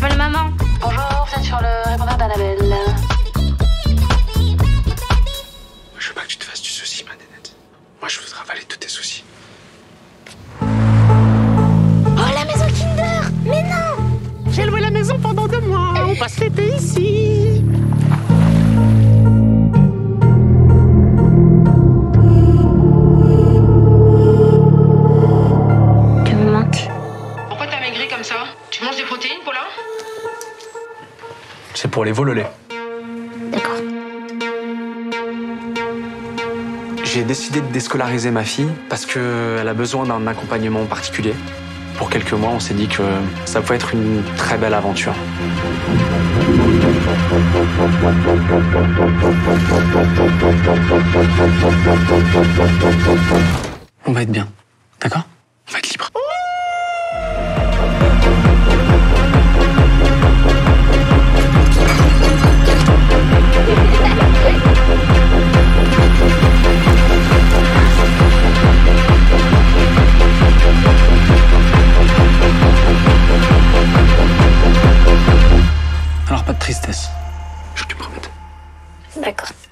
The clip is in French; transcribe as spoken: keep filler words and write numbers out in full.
J'appelle maman. Bonjour, vous êtes sur le répondeur d'Annabelle. Je veux pas que tu te fasses du souci, ma nénette. Moi, je voudrais avaler tous tes soucis. Oh, la maison Kinder! Mais non! J'ai loué la maison pendant deux mois. On passe l'été ici. Tu me manques. Pourquoi t'as maigri comme ça? Tu manges des protéines, Paula? C'est pour les veaux le lait. D'accord. J'ai décidé de déscolariser ma fille parce qu'elle a besoin d'un accompagnement particulier. Pour quelques mois, on s'est dit que ça pouvait être une très belle aventure. On va être bien, d'accord? On va être libre. Alors pas de tristesse, je te promets. D'accord.